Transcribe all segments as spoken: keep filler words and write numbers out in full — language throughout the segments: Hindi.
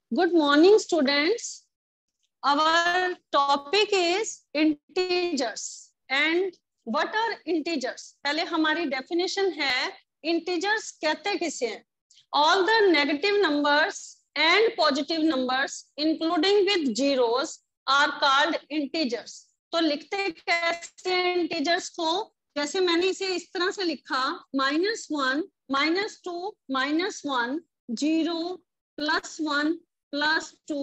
Good morning, students. Our topic is integers. And what are integers? पहले हमारी definition है integers कहते किसे हैं? All the negative numbers and positive numbers, including with zeros, are called integers. तो लिखते कैसे हैं integers को? जैसे मैंने इसे इस तरह से लिखा, minus one, minus two, minus one, zero, plus one, plus two.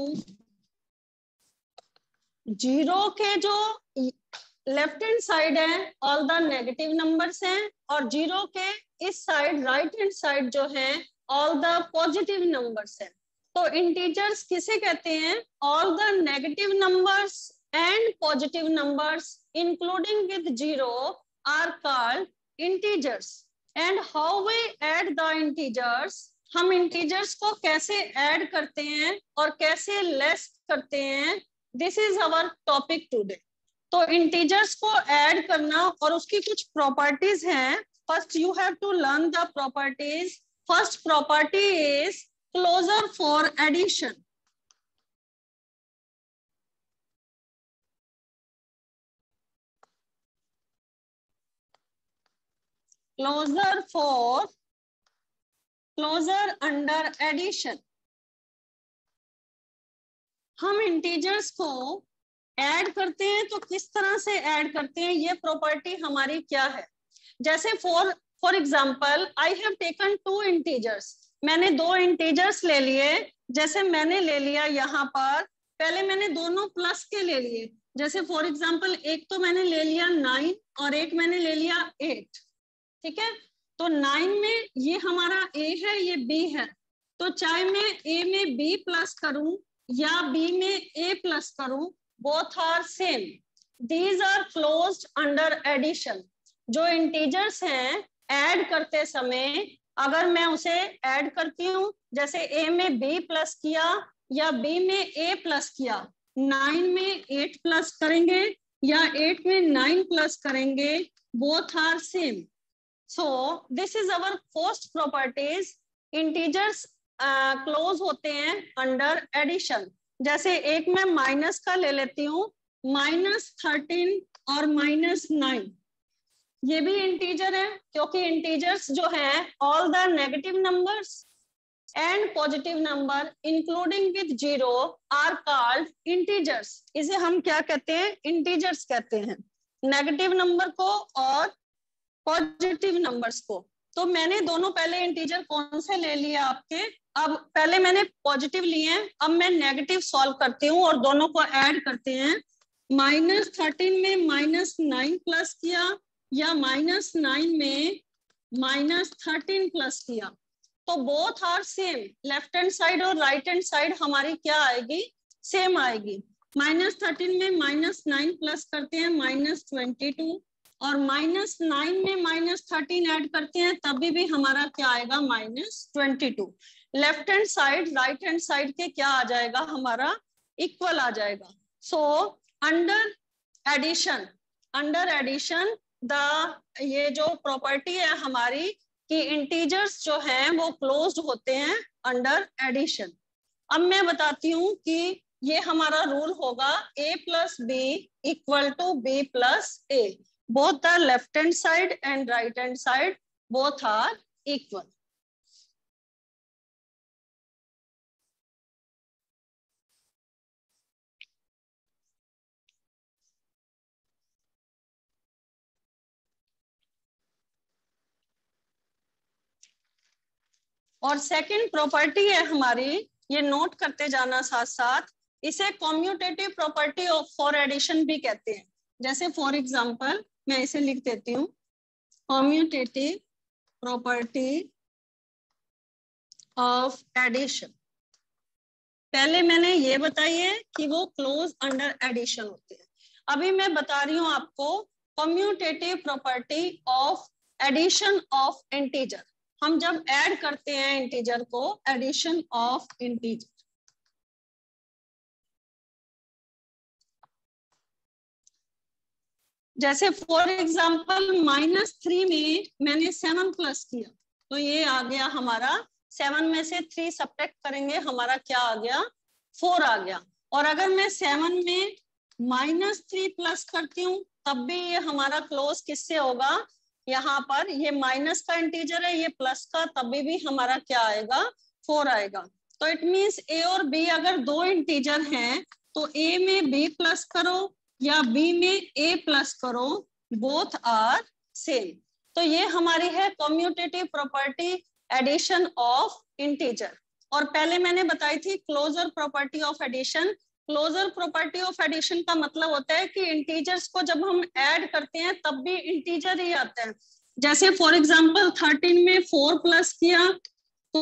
Zero के जो लेफ्ट हैंड साइड है ऑल द नेगेटिव नंबर्स हैं, और जीरो के इस साइड राइट हैंड साइड जो है ऑल द पॉजिटिव नंबर्स हैं। तो इंटीजर्स किसे कहते हैं? All the negative numbers and positive numbers including with zero are called integers. And how we add the integers, हम इंटीजर्स को कैसे ऐड करते हैं और कैसे लेस करते हैं, this is our topic today. तो इंटीजर्स को ऐड करना और उसकी कुछ प्रॉपर्टीज हैं। First you have to learn the properties. First property is closure for addition. Closure for closure under addition. हम इंटीजर्स को ऐड करते हैं तो किस तरह से ऐड करते हैं, ये प्रॉपर्टी हमारी क्या है? जैसे for for example I have taken two integers, मैंने दो इंटीजर्स ले लिए। जैसे मैंने ले लिया यहाँ पर, पहले मैंने दोनों प्लस के ले लिए। जैसे फॉर एग्जांपल एक तो मैंने ले लिया नाइन और एक मैंने ले लिया एट, ठीक है। तो नाइन में ये हमारा ए है, ये बी है, तो चाहे मैं ए में बी प्लस करूं या बी में ए प्लस करूं, both are same. These are closed under addition. जो इंटीजर्स हैं ऐड करते समय अगर मैं उसे ऐड करती हूँ, जैसे ए में बी प्लस किया या बी में ए प्लस किया, नाइन में एट प्लस करेंगे या एट में नाइन प्लस करेंगे, both are same. So this is our first properties. Integers close uh, होते हैं अंडर एडिशन। जैसे एक मैं माइनस का ले लेती हूँ, माइनस थर्टीन और माइनस नाइन, ये भी इंटीजर है क्योंकि इंटीजर्स जो है all the negative numbers and positive number including with zero are called integers. इसे हम क्या कहते हैं? इंटीजर्स कहते हैं, नेगेटिव नंबर को और पॉजिटिव नंबर्स को। तो मैंने दोनों पहले इंटीजर कौन से ले लिए आपके, अब पहले मैंने पॉजिटिव लिए हैं, अब मैं नेगेटिव सॉल्व करती हूँ और दोनों को ऐड करते हैं। माइनस थर्टीन में माइनस नाइन प्लस किया या माइनस नाइन में माइनस थर्टीन प्लस किया, तो both are same. Left hand side और राइट हैंड साइड हमारी क्या आएगी? सेम आएगी। माइनस थर्टीन में माइनस नाइन प्लस करते हैं, माइनस ट्वेंटी टू, और माइनस नाइन में माइनस थर्टीन ऐड करते हैं, तभी भी हमारा क्या आएगा? Minus twenty two. Left hand side right hand side के क्या आ जाएगा? हमारा इक्वल आ जाएगा। So under addition, under addition the ये जो प्रॉपर्टी है हमारी कि इंटीजर्स जो हैं वो क्लोज्ड होते हैं अंडर एडिशन। अब मैं बताती हूँ कि ये हमारा रूल होगा a plus B equal to B plus A. Both the left hand side and right hand side both are equal. और सेकंड प्रॉपर्टी है हमारी, ये नोट करते जाना साथ साथ, इसे commutative property of for addition भी कहते हैं। जैसे फॉर एग्जांपल मैं इसे लिख देती हूँ, कॉम्यूटेटिव प्रॉपर्टी ऑफ एडिशन। पहले मैंने ये बताई है कि वो क्लोज अंडर एडिशन होते हैं। अभी मैं बता रही हूँ आपको commutative property of addition of integer. हम जब ऐड करते हैं इंटीजर को, एडिशन ऑफ इंटीजर। जैसे फॉर एग्जांपल माइनस थ्री में मैंने सेवन प्लस किया, तो ये आ गया हमारा सेवन में से थ्री सब्ट्रैक्ट करेंगे, हमारा क्या आ गया, फोर आ गया। और अगर मैं सेवन में माइनस थ्री प्लस करती हूँ तब भी ये हमारा क्लोज किससे होगा, यहाँ पर ये माइनस का इंटीजर है, ये प्लस का, तभी भी हमारा क्या आएगा, फोर आएगा। तो इट मींस ए और बी अगर दो इंटीजर हैं तो ए में बी प्लस करो या बी में ए प्लस करो, बोथ आर सेम। तो ये हमारी है commutative property addition of integer. और पहले मैंने बताई थी closure property of addition. Closure property of addition का मतलब होता है कि इंटीजर्स को जब हम ऐड करते हैं तब भी इंटीजर ही आते हैं। जैसे फॉर एग्जांपल थर्टीन में फोर प्लस किया तो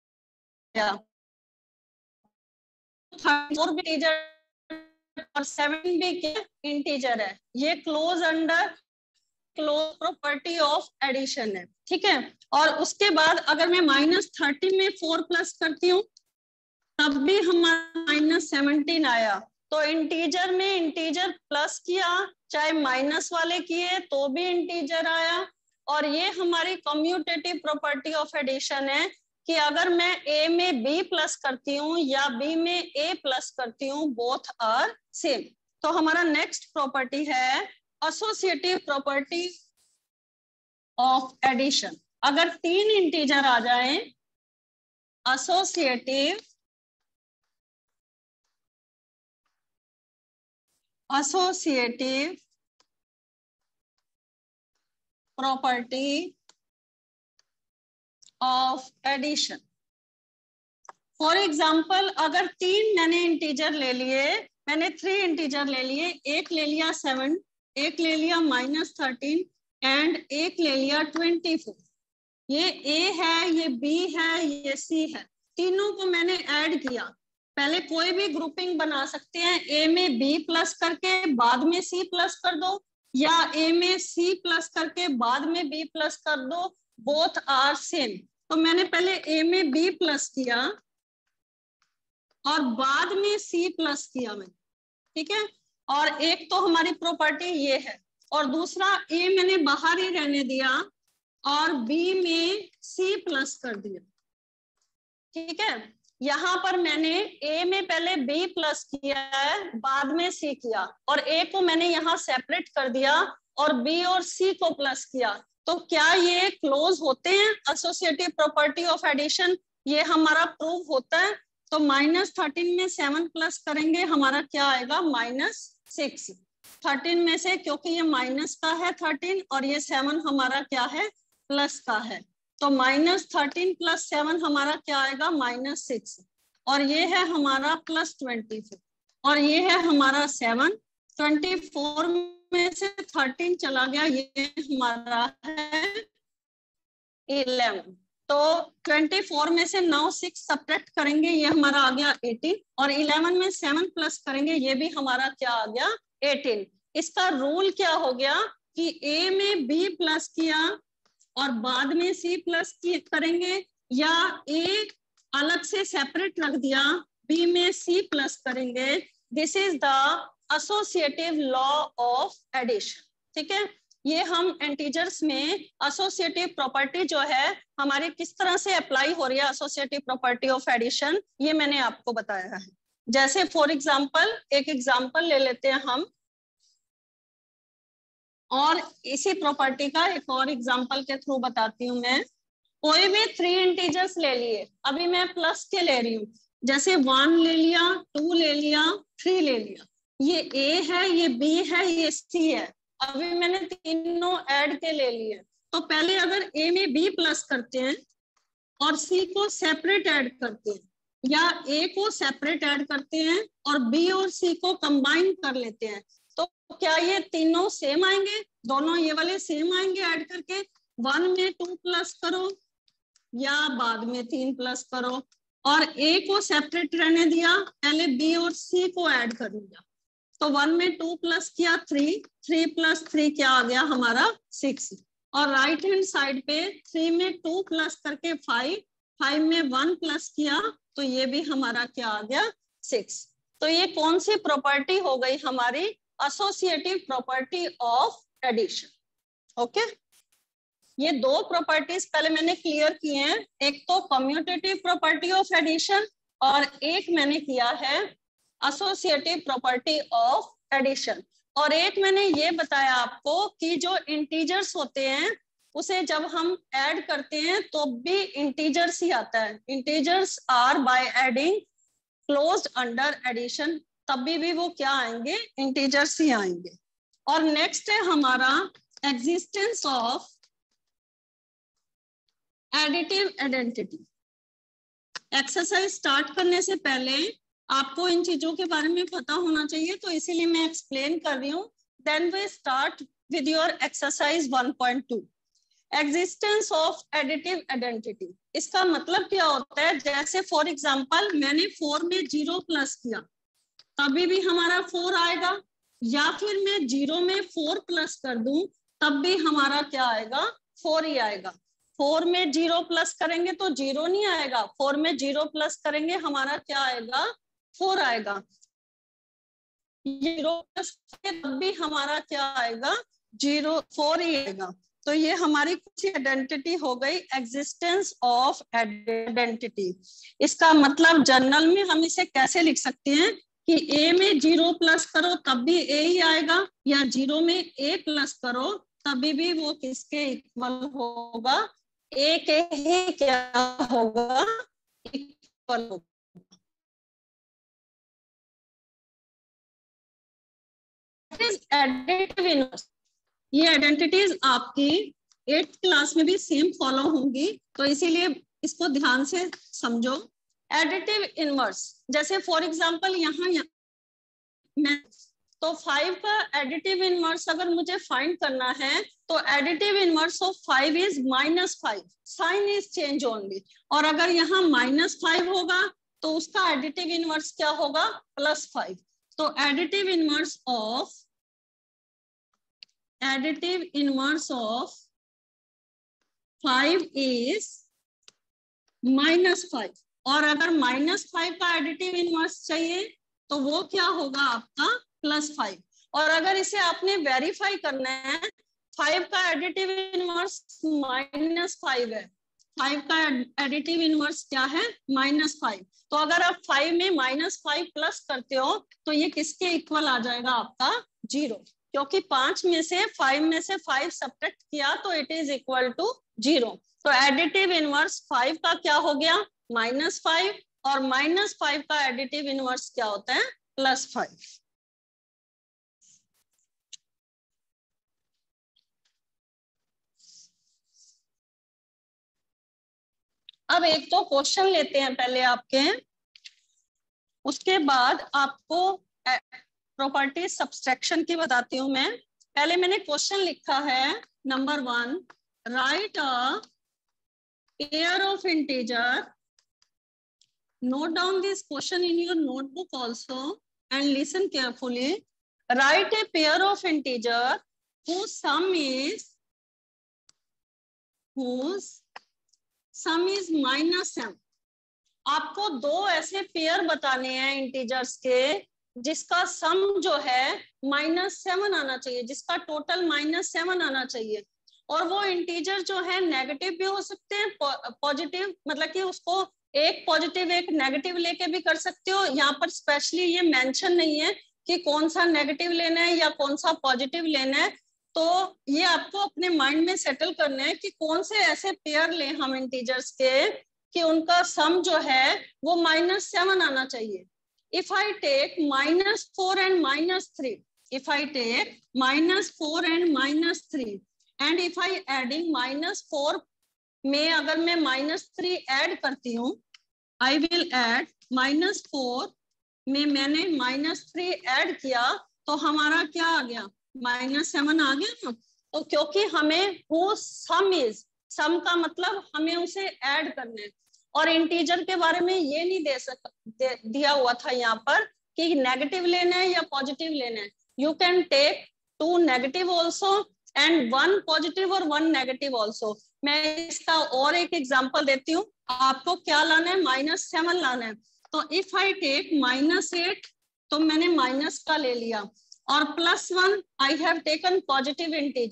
फोर भी इंटीजर और सेवन भी क्या इंटीजर है। ये close under close property of addition है, ठीक है। और उसके बाद अगर मैं माइनस थर्टीन में फोर प्लस करती हूँ तब भी हमारा माइनस सेवनटीन आया। तो इंटीजर में इंटीजर प्लस किया, चाहे माइनस वाले किए तो भी इंटीजर आया। और ये हमारी कम्यूटेटिव प्रॉपर्टी ऑफ एडिशन है कि अगर मैं a में b प्लस करती हूँ या b में a प्लस करती हूँ, बोथ आर सेम। तो हमारा नेक्स्ट प्रॉपर्टी है एसोसिएटिव प्रॉपर्टी ऑफ एडिशन। अगर तीन इंटीजर आ जाएं, associative associative property of addition. For example अगर तीन मैंने इंटीजर ले लिए, मैंने थ्री इंटीजर ले लिए, एक ले लिया सेवन, एक ले लिया माइनस थर्टीन एंड एक ले लिया ट्वेंटी फोर। ये a है, ये b है, ये c है, तीनों को मैंने ऐड किया। पहले कोई भी ग्रुपिंग बना सकते हैं, a में b प्लस करके बाद में c प्लस कर दो, या a में c प्लस करके बाद में b प्लस कर दो, बोथ आर सेम। तो मैंने पहले a में b प्लस किया और बाद में c प्लस किया मैंने, ठीक है। और एक तो हमारी प्रॉपर्टी ये है, और दूसरा a मैंने बाहर ही रहने दिया और b में c प्लस कर दिया, ठीक है। यहाँ पर मैंने a में पहले b प्लस किया है, बाद में c किया, और a को मैंने यहाँ सेपरेट कर दिया और b और c को प्लस किया। तो क्या ये क्लोज होते हैं एसोसिएटिव प्रॉपर्टी ऑफ एडिशन? ये हमारा प्रूव होता है। तो माइनस थर्टीन में सेवन प्लस करेंगे, हमारा क्या आएगा, माइनस सिक्स। थर्टीन में से क्योंकि ये माइनस का है थर्टीन और ये सेवन हमारा क्या है, प्लस का है, तो माइनस थर्टीन प्लस सेवन हमारा क्या आएगा, माइनस सिक्स। और ये है हमारा प्लस ट्वेंटी फोर और ये है हमारा सेवन। ट्वेंटी फोर में से थर्टीन चला गया, ये हमारा है इलेवन। तो ट्वेंटी फोर में से नाउ सिक्स सब्ट्रैक्ट करेंगे, ये हमारा आ गया एटीन, और इलेवन में सेवन प्लस करेंगे, ये भी हमारा क्या आ गया, एटीन। इसका रूल क्या हो गया कि a में b प्लस किया और बाद में c प्लस करेंगे, या a अलग से सेपरेट रख दिया, b में c प्लस करेंगे। This is the associative law of addition, ठीक है। ये हम इंटीजर्स में एसोसिएटिव प्रॉपर्टी जो है हमारी किस तरह से अप्लाई हो रही है, एसोसिएटिव प्रॉपर्टी ऑफ एडिशन, ये मैंने आपको बताया है। जैसे फॉर एग्जांपल एक एग्जांपल ले लेते हैं हम, और इसी प्रॉपर्टी का एक और एग्जांपल के थ्रू बताती हूँ मैं। कोई भी थ्री इंटीजर्स ले लिए, अभी मैं प्लस के ले रही हूँ, जैसे वन ले लिया, टू ले लिया, थ्री ले लिया, ये a है, ये b है, ये c है। अभी मैंने तीनों ऐड के ले लिए, तो पहले अगर a में b प्लस करते हैं और c को सेपरेट ऐड करते हैं, या a को सेपरेट ऐड करते हैं और b और c को कंबाइन कर लेते हैं, तो क्या ये तीनों सेम आएंगे, दोनों ये वाले सेम आएंगे ऐड करके? वन में टू प्लस करो या बाद में तीन प्लस करो, और a को सेपरेट रहने दिया, पहले b और c को ऐड कर लिया, तो वन में टू प्लस किया थ्री, थ्री प्लस थ्री क्या आ गया हमारा, सिक्स। और राइट हैंड साइड पे थ्री में टू प्लस करके फाइव, फाइव में वन प्लस किया तो ये भी हमारा क्या आ गया, सिक्स। तो ये कौन सी प्रॉपर्टी हो गई हमारी, associative property of addition, okay. ये दो प्रॉपर्टीज पहले मैंने क्लियर किए हैं, एक तो कम्यूटेटिव प्रॉपर्टी ऑफ एडिशन और एक मैंने किया है एसोसिएटिव प्रॉपर्टी ऑफ एडिशन। और एक मैंने ये बताया आपको कि जो इंटीजर्स होते हैं उसे जब हम ऐड करते हैं तो भी इंटीजर्स ही आता है, integers are by adding closed under addition, तभी भी वो क्या आएंगे, इंटीजर्स ही आएंगे। और नेक्स्ट है हमारा existence of additive identity. Exercise start करने से पहले आपको इन चीजों के बारे में पता होना चाहिए, तो इसीलिए मैं एक्सप्लेन कर रही हूँ। Then we start with your exercise one point two, existence of additive identity. इसका मतलब क्या होता है, जैसे फॉर एग्जांपल मैंने फोर में जीरो प्लस किया तभी भी हमारा फोर आएगा, या फिर मैं जीरो में फोर प्लस कर दूं तब भी हमारा क्या आएगा, फोर ही आएगा। फोर में जीरो प्लस करेंगे तो जीरो नहीं आएगा, फोर में जीरो प्लस करेंगे हमारा क्या आएगा, फोर आएगा। जीरो प्लस तब भी हमारा क्या आएगा, जीरो फोर ही आएगा। तो ये हमारी कुछ आइडेंटिटी हो गई, एग्जिस्टेंस ऑफ आइडेंटिटी। इसका मतलब जनरल में हम इसे कैसे लिख सकते हैं कि ए में जीरो प्लस करो तब भी ए ही आएगा, या जीरो में ए प्लस करो तभी भी वो किसके इक्वल होगा, ए के ही क्या होगा, इक्वल होगा। एडिटिव इनवर्स, ये आइडेंटिटीज आपकी एट्थ क्लास में भी सेम फॉलो होंगी, तो इसीलिए इसको ध्यान से समझो। एडिटिव इनवर्स, जैसे फॉर एग्जांपल यहाँ मैं तो फाइव का एडिटिव इनवर्स अगर मुझे फाइंड करना है तो additive inverse of five is minus five, sign is change only. और अगर यहाँ माइनस फाइव होगा तो उसका एडिटिव इनवर्स क्या होगा, प्लस फाइव। तो additive inverse of additive inverse of five is minus five, और अगर माइनस फाइव का एडिटिव इनवर्स चाहिए तो वो क्या होगा आपका प्लस फाइव। और अगर इसे आपने वेरीफाई करना है, फाइव का एडिटिव इनवर्स माइनस फाइव है, फाइव का एडिटिव इनवर्स क्या है, माइनस फाइव। तो अगर आप फाइव में माइनस फाइव प्लस करते हो तो ये किसके इक्वल आ जाएगा आपका, जीरो, क्योंकि पांच में से फाइव में से फाइव सब्ट्रैक्ट किया तो it is equal to zero. तो एडिटिव इनवर्स फाइव का क्या हो गया, माइनस फाइव, और माइनस फाइव का एडिटिव इनवर्स क्या होता है, प्लस फाइव। अब एक तो क्वेश्चन लेते हैं पहले आपके, उसके बाद आपको प्रॉपर्टी सब्सट्रैक्शन की बताती हूँ मैं। पहले मैंने क्वेश्चन लिखा है number one, write a pair of integer, note down this question in your notebook also and listen carefully. Write a pair of integer whose sum is whose sum is minus m। आपको दो ऐसे पेयर बताने हैं इंटीजर्स के जिसका सम जो है माइनस सेवन आना चाहिए, जिसका टोटल माइनस सेवन आना चाहिए। और वो इंटीजर जो है नेगेटिव भी हो सकते हैं, पॉजिटिव, मतलब कि उसको एक पॉजिटिव एक नेगेटिव लेके भी कर सकते हो। यहाँ पर स्पेशली ये मेंशन नहीं है कि कौन सा नेगेटिव लेना है या कौन सा पॉजिटिव लेना है, तो ये आपको अपने माइंड में सेटल करना है कि कौन से ऐसे पेयर ले हम इंटीजर्स के कि उनका सम जो है वो माइनस सेवन आना चाहिए। If I take minus four and minus three, if I take minus four and minus three, and if I adding minus four में अगर मैं minus three add करती हूँ, I will add minus four में मैंने minus three add किया तो हमारा क्या आ गया, minus seven आ गया ना। तो क्योंकि हमें वो sum is, sum का मतलब हमें उसे add करना है, और इंटीजर के बारे में ये नहीं दे सक दे, दिया हुआ था यहाँ पर कि नेगेटिव लेना है या पॉजिटिव लेना है। You can take two negative also and one positive और वन नेगेटिव ऑल्सो। मैं इसका और एक एग्जांपल देती हूँ, आपको क्या लाना है, माइनस सेवन लाना है। तो if I take minus eight, तो मैंने माइनस का ले लिया, और plus one I have taken positive integer.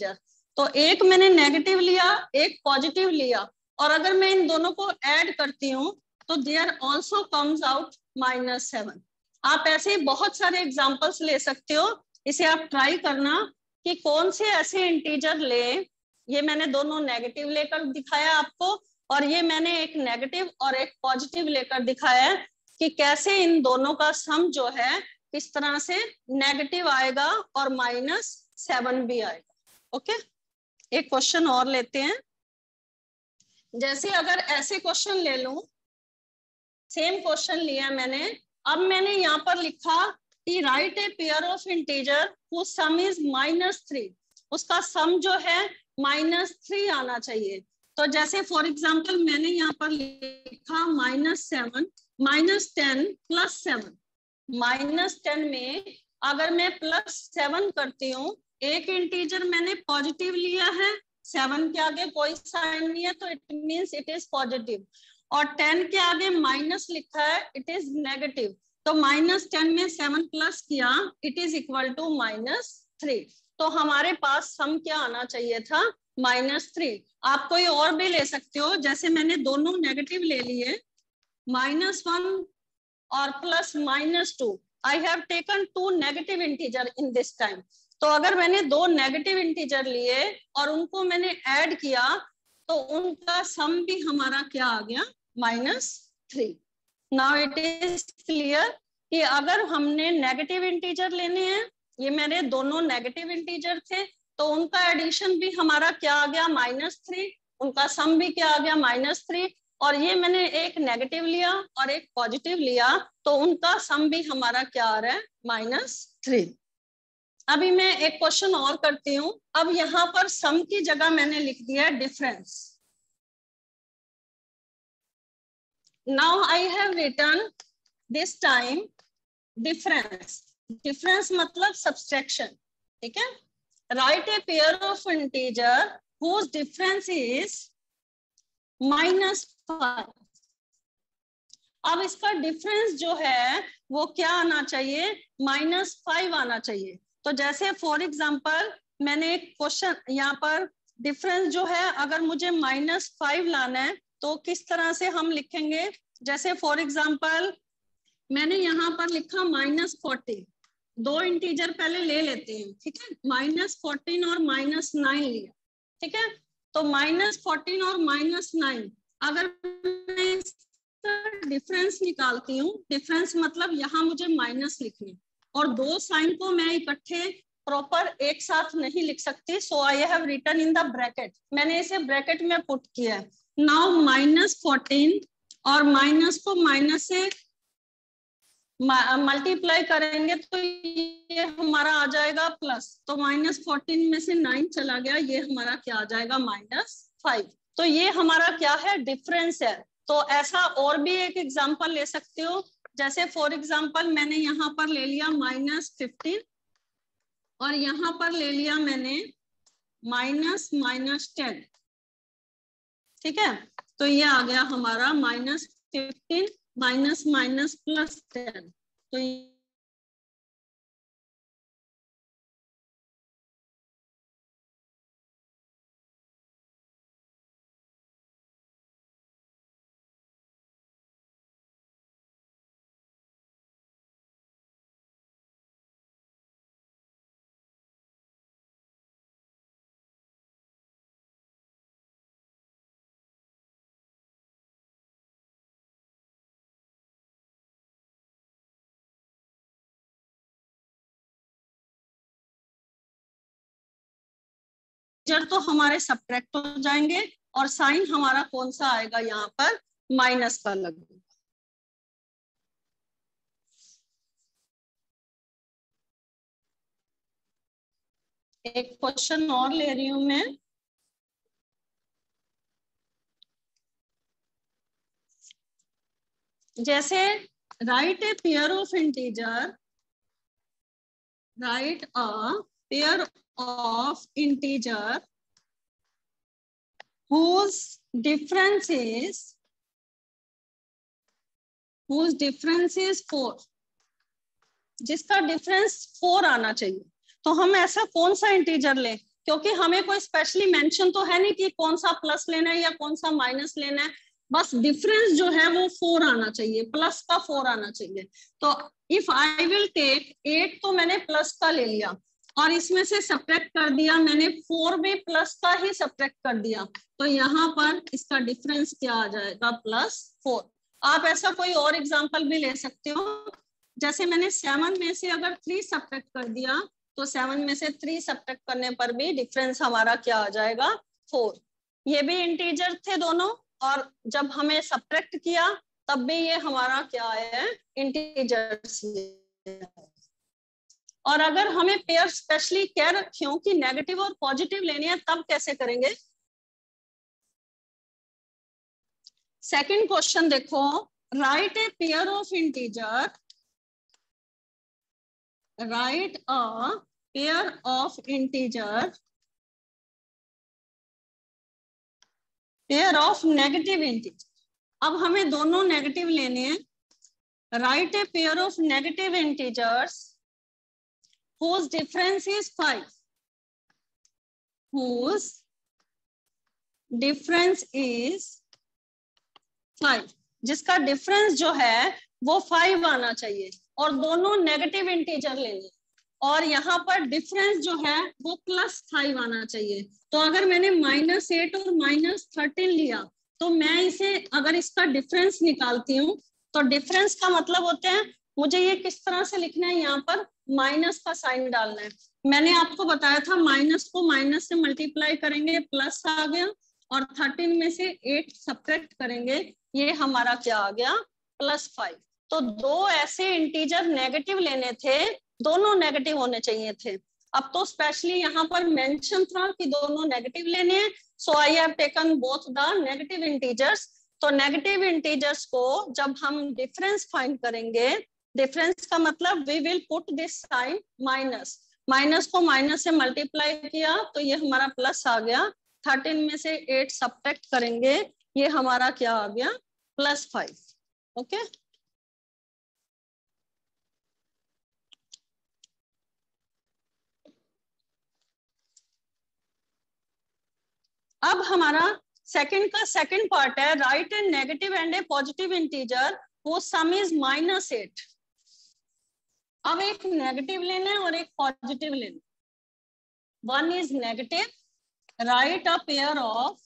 तो एक मैंने नेगेटिव लिया, एक पॉजिटिव लिया, और अगर मैं इन दोनों को ऐड करती हूँ तो there also comes out minus seven. आप ऐसे बहुत सारे एग्जाम्पल्स ले सकते हो, इसे आप ट्राई करना कि कौन से ऐसे इंटीजर ले। ये मैंने दोनों नेगेटिव लेकर दिखाया आपको, और ये मैंने एक नेगेटिव और एक पॉजिटिव लेकर दिखाया है कि कैसे इन दोनों का सम जो है किस तरह से नेगेटिव आएगा और माइनस सेवन भी आएगा। ओके, एक क्वेश्चन और लेते हैं। जैसे अगर ऐसे क्वेश्चन ले लूं, सेम क्वेश्चन लिया मैंने, अब मैंने यहाँ पर लिखा कि write a pair of integer whose sum is minus three, उसका सम जो है माइनस थ्री आना चाहिए। तो जैसे फॉर एग्जाम्पल मैंने यहाँ पर लिखा minus seven minus ten plus seven. Minus ten में अगर मैं प्लस सेवन करती हूँ, एक इंटीजर मैंने पॉजिटिव लिया है, सेवन के आगे कोई साइन नहीं है तो it means it is positive, और टेन के आगे माइनस लिखा है, इट इज नेगेटिव। तो माइनस टेन में सेवन प्लस किया, it is equal to minus three. तो हमारे पास सम क्या आना चाहिए था, माइनस थ्री। आप कोई और भी ले सकते हो, जैसे मैंने दोनों नेगेटिव ले लिए, माइनस वन और plus minus two. I have taken two negative integer in this time. तो अगर मैंने दो नेगेटिव इंटीजर लिए और उनको मैंने ऐड किया तो उनका सम भी हमारा क्या आ गया, minus three. Now it is clear कि अगर हमने नेगेटिव इंटीजर लेने हैं, ये मेरे दोनों नेगेटिव इंटीजर थे, तो उनका एडिशन भी हमारा क्या आ गया, माइनस थ्री, उनका सम भी क्या आ गया, माइनस थ्री। और ये मैंने एक नेगेटिव लिया और एक पॉजिटिव लिया, तो उनका सम भी हमारा क्या आ रहा है, माइनस थ्री। अभी मैं एक क्वेश्चन और करती हूँ। अब यहाँ पर सम की जगह मैंने लिख दिया difference. Now I have written this time difference. Difference मतलब सब्सट्रैक्शन, ठीक है। Write a pair of integer whose difference is minus five. अब इसका डिफरेंस जो है वो क्या आना चाहिए, माइनस फाइव आना चाहिए। तो जैसे फॉर एग्जांपल मैंने एक क्वेश्चन यहाँ पर, डिफरेंस जो है अगर मुझे माइनस फाइव लाना है तो किस तरह से हम लिखेंगे। जैसे फॉर एग्जांपल मैंने यहाँ पर लिखा माइनस फोर्टी, दो इंटीजर पहले ले लेते हैं, ठीक है। माइनस फोर्टीन और माइनस नाइन लिया, ठीक है। तो माइनस फोर्टीन और माइनस नाइन, अगर मैं डिफरेंस निकालती हूँ, डिफरेंस मतलब यहाँ मुझे माइनस लिखनी, और दो साइन को मैं इकट्ठे प्रॉपर एक साथ नहीं लिख सकती, so I have written in the bracket. मैंने इसे ब्रैकेट में पुट किया है। नाउ माइनस फोर्टीन और माइनस को माइनस से मल्टीप्लाई करेंगे तो ये हमारा आ जाएगा प्लस। तो माइनस फोर्टीन में से नाइन चला गया, ये हमारा क्या आ जाएगा, माइनस फाइव। तो ये हमारा क्या है, डिफरेंस है। तो ऐसा और भी एक एग्जांपल ले सकते हो। जैसे फॉर एग्जांपल मैंने यहाँ पर ले लिया माइनस फिफ्टीन और यहाँ पर ले लिया मैंने माइनस माइनस टेन, ठीक है। तो ये आ गया हमारा minus fifteen minus minus plus ten. तो तो हमारे सब्ट्रैक्ट हो जाएंगे और साइन हमारा कौन सा आएगा, यहाँ पर माइनस का लगेगा। एक क्वेश्चन और ले रही हूं मैं। जैसे write a pair of integer, write a pair of integer whose difference is whose difference is four, जिसका डिफरेंस फोर आना चाहिए। तो हम ऐसा कौन सा इंटीजर लें क्योंकि हमें कोई स्पेशली मेंशन तो है नहीं कि कौन सा प्लस लेना है या कौन सा माइनस लेना है, बस डिफरेंस जो है वो फोर आना चाहिए, प्लस का फोर आना चाहिए। तो if I will take eight, तो मैंने प्लस का ले लिया और इसमें से सब्ट्रैक्ट कर दिया मैंने, फोर में प्लस का ही सब्ट्रैक्ट कर दिया, तो यहाँ पर इसका डिफरेंस क्या आ जाएगा, प्लस फोर। आप ऐसा कोई और एग्जांपल भी ले सकते हो, जैसे मैंने सेवन में से अगर थ्री सब्ट्रैक्ट कर दिया, तो सेवन में से थ्री सब्ट्रैक्ट करने पर भी डिफरेंस हमारा क्या आ जाएगा, फोर। ये भी इंटीजर थे दोनों, और जब हमें सब्ट्रैक्ट किया तब भी ये हमारा क्या है, इंटीजर्स। और अगर हमें पेयर स्पेशली कह रखी हो कि नेगेटिव और पॉजिटिव लेनी है, तब कैसे करेंगे। सेकंड क्वेश्चन देखो, write a pair of integer, write a pair of integer, pair of negative integer. अब हमें दोनों नेगेटिव लेने हैं। Write a pair of negative integers whose difference is five, whose difference is five, जिसका डिफरेंस जो है वो फाइव आना चाहिए, और दोनों नेगेटिव इंटीजर लेने, और यहाँ पर डिफरेंस जो है वो प्लस फाइव आना चाहिए। तो अगर मैंने माइनस एट और माइनस थर्टीन लिया, तो मैं इसे अगर इसका डिफरेंस निकालती हूँ, तो डिफरेंस का मतलब होता है मुझे ये किस तरह से लिखना है, यहाँ पर माइनस का साइन डालना है। मैंने आपको बताया था माइनस को माइनस से मल्टीप्लाई करेंगे प्लस आ गया, और थर्टीन में से एट सब्ट्रैक्ट करेंगे, ये हमारा क्या आ गया, प्लस फाइव। तो दो ऐसे इंटीजर नेगेटिव लेने थे, दोनों नेगेटिव होने चाहिए थे। अब तो स्पेशली यहाँ पर मेंशन था कि दोनों नेगेटिव लेने हैं, so I have taken both the negative integers. तो नेगेटिव इंटीजर्स को जब हम डिफरेंस फाइंड करेंगे, डिफरेंस का मतलब we will put this sign minus, minus को माइनस से मल्टीप्लाई किया तो ये हमारा प्लस आ गया, थर्टीन में से एट सब्ट्रैक्ट करेंगे, ये हमारा क्या आ गया, प्लस फाइव। ओके, अब हमारा सेकंड का सेकंड पार्ट है, write and negative and a positive integer वो सम इज माइनस एट। अब एक नेगेटिव लेना है और एक पॉजिटिव लेना, one is negative, write a pair of,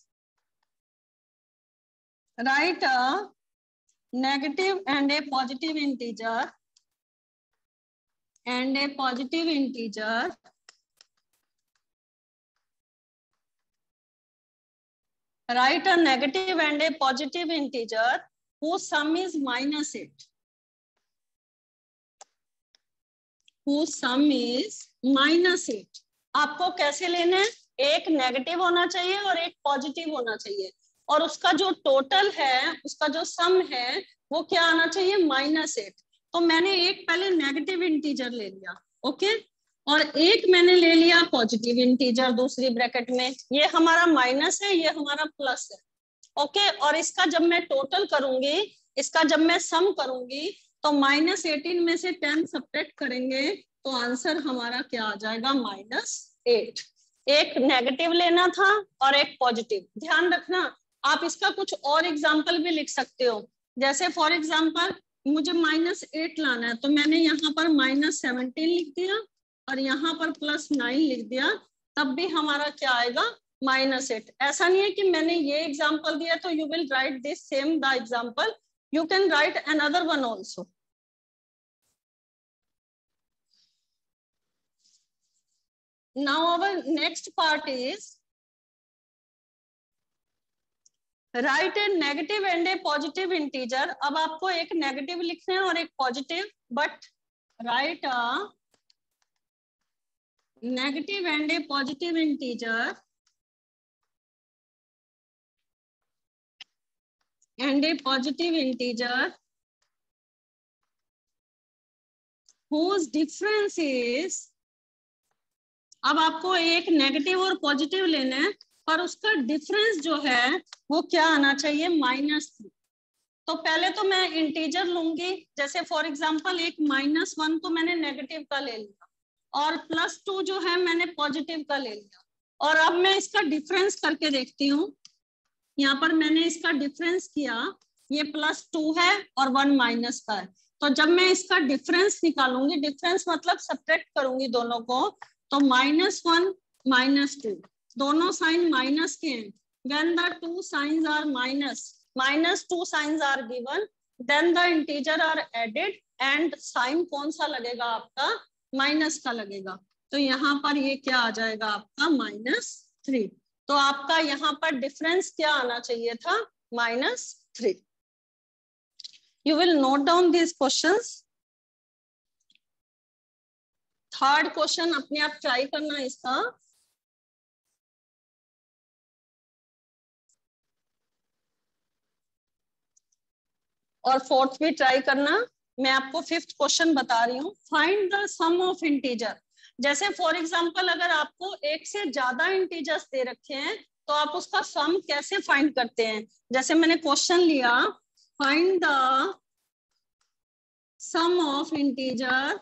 write a negative and a positive integer, and a positive integer, write a negative and a positive integer whose sum is minus eight, whose sum is minus eight। आपको कैसे लेना है, एक नेगेटिव होना चाहिए और एक पॉजिटिव होना चाहिए, और उसका जो टोटल है, उसका जो सम है वो क्या आना चाहिए, माइनस एट। तो मैंने एक पहले नेगेटिव इंटीजर ले लिया, ओके, और एक मैंने ले लिया पॉजिटिव इंटीजर दूसरी ब्रैकेट में, ये हमारा माइनस है, ये हमारा प्लस है, ओके। और इसका जब मैं टोटल करूंगी, इसका जब मैं सम करूंगी, तो माइनस एटीन में से टेन सब्ट्रैक्ट करेंगे, तो आंसर हमारा क्या आ जाएगा, माइनस एट। एक नेगेटिव लेना था और एक पॉजिटिव। ध्यान रखना, आप इसका कुछ और एग्जाम्पल भी लिख सकते हो, जैसे फॉर एग्जाम्पल मुझे माइनस एट लाना है, तो मैंने यहाँ पर माइनस सेवनटीन लिख दिया और यहाँ पर प्लस नाइन लिख दिया, तब भी हमारा क्या आएगा, माइनस एट। ऐसा नहीं है कि मैंने ये एग्जाम्पल दिया तो you will write this same the example, you can write another one also. Now our next part is write a negative and a positive integer. अब आपको एक नेगेटिव लिखना है और एक positive, but write a negative and a positive integer and a positive integer whose difference is, अब आपको एक नेगेटिव और पॉजिटिव लेना है, पर उसका डिफरेंस जो है वो क्या आना चाहिए, माइनस थ्री। तो पहले तो मैं इंटीजर लूंगी, जैसे फॉर एग्जांपल एक माइनस वन तो मैंने नेगेटिव का ले लिया, और प्लस टू जो है मैंने पॉजिटिव का ले लिया। और अब मैं इसका डिफरेंस करके देखती हूँ। यहाँ पर मैंने इसका डिफरेंस किया, ये प्लस टू है और वन माइनस का है, तो जब मैं इसका डिफरेंस निकालूंगी, डिफरेंस मतलब सब्ट्रैक्ट करूंगी दोनों को, तो माइनस वन माइनस टू, दोनों साइन माइनस के हैं। When the two signs are minus, minus two signs are given, then the integer are added and sign कौन सा लगेगा आपका, माइनस का लगेगा। तो यहाँ पर ये क्या आ जाएगा आपका माइनस थ्री। तो आपका यहाँ पर डिफरेंस क्या आना चाहिए था, minus three. You will note down these questions. Third question अपने आप ट्राई करना इसका। और फोर्थ भी ट्राई करना। मैं आपको फिफ्थ क्वेश्चन बता रही हूँ, find the sum of integer. जैसे फॉर एग्जांपल अगर आपको एक से ज्यादा इंटीजर्स दे रखे हैं तो आप उसका सम कैसे फाइंड करते हैं। जैसे मैंने क्वेश्चन लिया, find the sum of integer.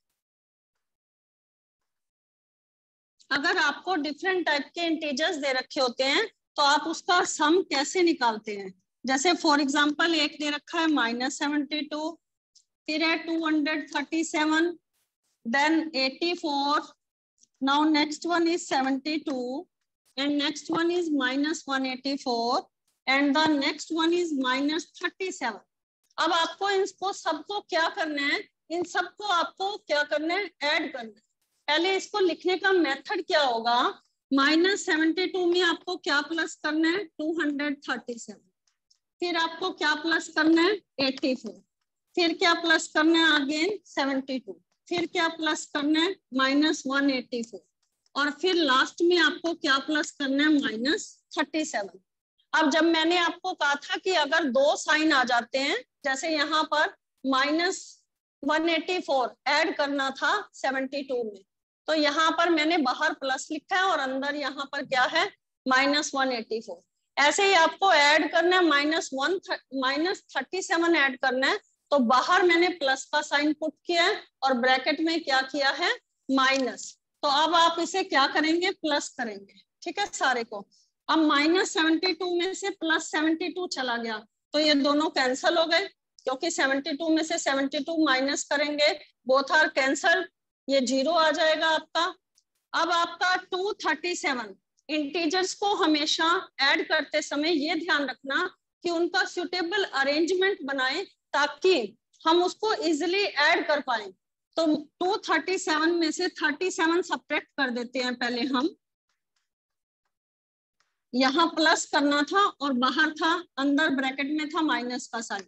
अगर आपको डिफरेंट टाइप के इंटीजर्स दे रखे होते हैं तो आप उसका सम कैसे निकालते हैं। जैसे फॉर एग्जांपल एक दे रखा है माइनस सेवेंटी टू, फिर है two hundred thirty seven, then eighty four, now next one is seventy two, and next one is minus one eighty four, and the next one is minus thirty seven. अब आपको इनको सबको क्या करना है, इन सबको आपको क्या करना है, ऐड करना है। पहले इसको लिखने का मेथड क्या होगा, माइनस सेवेंटी टू में आपको क्या प्लस करना है, टू हंड्रेड थर्टी सेवन, फिर आपको क्या प्लस करना है, एटी फोर, फिर क्या प्लस करना है अगेन सेवेंटी टू, फिर क्या प्लस करना है माइनस वन एटी फोर, और फिर लास्ट में आपको क्या प्लस करना है, माइनस थर्टी सेवन। अब जब मैंने आपको कहा था कि अगर दो साइन आ जाते हैं, जैसे यहाँ पर minus one eighty four add करना था सेवेंटी टू में, तो यहाँ पर मैंने बाहर प्लस लिखा है और अंदर यहाँ पर क्या है, माइनस वन एटी फोर। ऐसे ही आपको ऐड करना है minus one minus thirty seven add करना है, तो बाहर मैंने प्लस का साइन पुट किया है और ब्रैकेट में क्या किया है, माइनस। तो अब आप इसे क्या करेंगे, प्लस करेंगे, ठीक है सारे को। अब माइनस सेवेंटी टू में से प्लस सेवेंटी टू चला गया तो ये दोनों कैंसल हो गए, क्योंकि सेवेंटी टू में से सेवेंटी टू माइनस करेंगे, बोथ आर कैंसल, ये जीरो आ जाएगा आपका। अब आपका टू थर्टी सेवन, इंटीजर्स को हमेशा ऐड करते समय ये ध्यान रखना कि उनका सुटेबल अरेंजमेंट बनाएं ताकि हम उसको इजिली ऐड कर पाए। तो टू थर्टी सेवन में से थर्टी सेवन सब्ट्रैक्ट कर देते हैं पहले हम, यहाँ प्लस करना था और बाहर था, अंदर ब्रैकेट में था माइनस का साइन।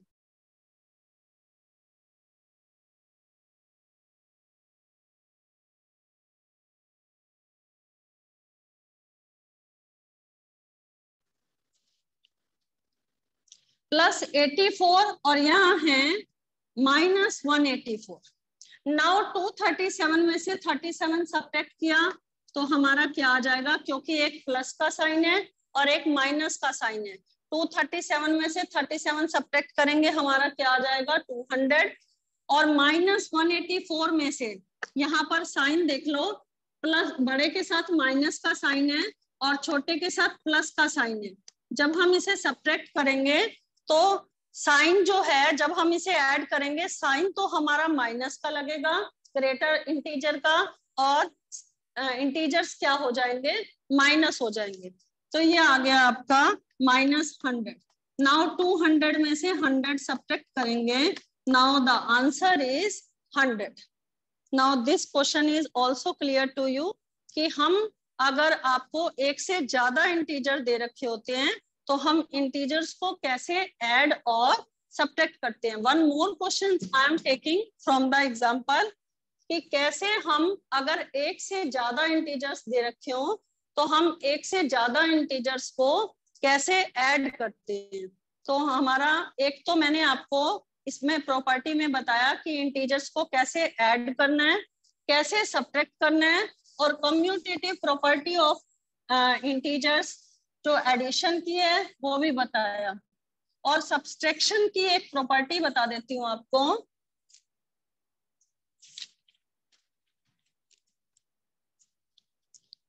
प्लस एटी फोर और यहाँ है minus one eighty four. Now two thirty seven में से थर्टी सेवन सब्ट्रैक्ट किया तो हमारा क्या आ जाएगा, क्योंकि एक प्लस का साइन है और एक माइनस का साइन है, टू थर्टी सेवन में से थर्टी सेवन सब्ट्रैक्ट करेंगे हमारा क्या आ जाएगा, टू हंड्रेड। और माइनस वन एटी फोर में से यहाँ पर साइन देख लो, प्लस बड़े के साथ माइनस का साइन है और छोटे के साथ प्लस का साइन है। जब हम इसे सब्ट्रैक्ट करेंगे तो साइन जो है, जब हम इसे ऐड करेंगे साइन तो हमारा माइनस का लगेगा, ग्रेटर इंटीजर का, और इंटीजर्स uh, क्या हो जाएंगे, माइनस हो जाएंगे। तो ये आ गया आपका minus hundred. Now two hundred में से हंड्रेड सब्ट्रैक्ट करेंगे, now the answer is hundred. Now this question is also clear to you कि हम अगर आपको एक से ज्यादा इंटीजर दे रखे होते हैं तो हम इंटीजर्स को कैसे ऐड और सब्ट्रैक्ट करते हैं। One more question I am taking from the example कि कैसे हम अगर एक से ज्यादा इंटीजर्स दे रखे हो तो हम एक से ज्यादा इंटीजर्स को कैसे ऐड करते हैं। तो हमारा एक तो मैंने आपको इसमें प्रॉपर्टी में बताया कि इंटीजर्स को कैसे ऐड करना है, कैसे सब्ट्रैक्ट करना है, और कम्यूटेटिव प्रॉपर्टी ऑफ इंटीजर्स जो एडिशन की है वो भी बताया, और सब्सट्रैक्शन की एक प्रॉपर्टी बता देती हूँ आपको।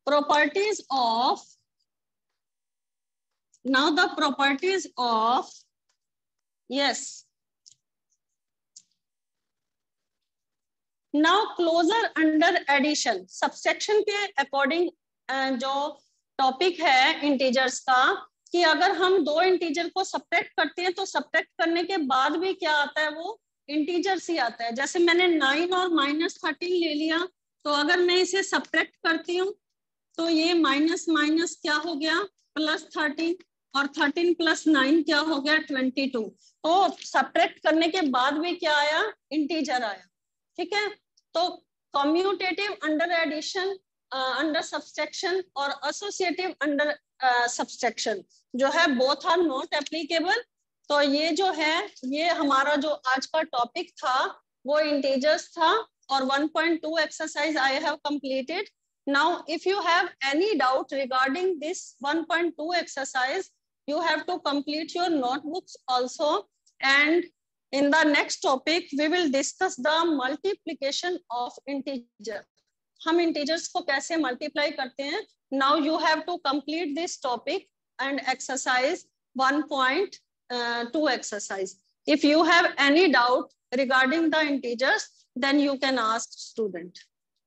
properties of, now the properties of, yes, now closure under addition, subsection के अकॉर्डिंग जो टॉपिक है इंटीजर्स का, कि अगर हम दो इंटीजर को सब्ट्रैक्ट करते हैं तो सब्ट्रैक्ट करने के बाद भी क्या आता है, वो इंटीजर्स ही आता है। जैसे मैंने नाइन और माइनस थर्टीन ले लिया, तो अगर मैं इसे सब्ट्रैक्ट करती हूँ तो ये माइनस माइनस क्या हो गया, प्लस थर्टीन, और थर्टीन प्लस नाइन क्या हो गया, ट्वेंटी टू। तो सब्ट्रैक्ट करने के बाद भी क्या आया, इंटीजर आया। ठीक है, तो commutative under addition, under subtraction और एसोसिएटिव अंडर सब्सट्रैक्शन जो है, बोथ आर नॉट एप्लीकेबल। तो ये जो है, ये हमारा जो आज का टॉपिक था वो इंटीजर्स था, और one point two exercise I have completed. Now, if you have any doubt regarding this one point two exercise, you have to complete your notebooks also. And in the next topic, we will discuss the multiplication of integer. हम integers को कैसे multiply करते हैं? Now you have to complete this topic and exercise one point two exercise. If you have any doubt regarding the integers, then you can ask student.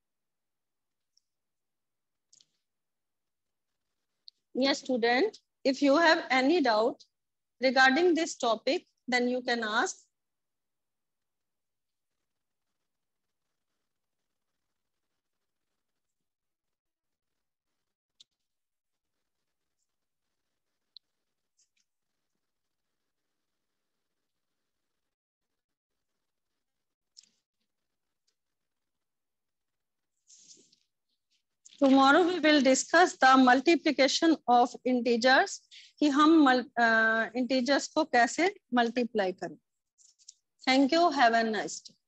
Yes, student, if you have any doubt regarding this topic, then you can ask. Tomorrow we will discuss the multiplication of integers, कि हम uh, integers को कैसे multiply करें. Thank you. Have a nice day.